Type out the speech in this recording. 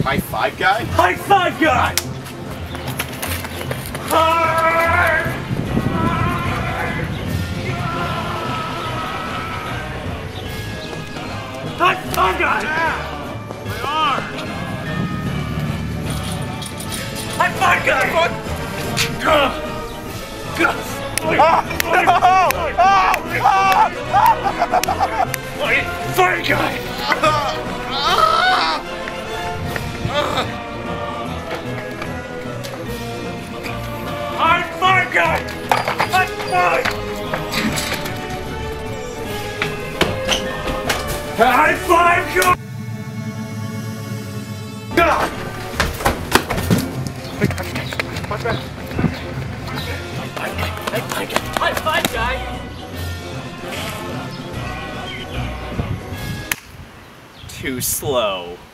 High five guy? High five guy! High five guy! Yeah, we are. High five guy! Five guy! High five guy! High five! High five guy! High five guy! Too slow.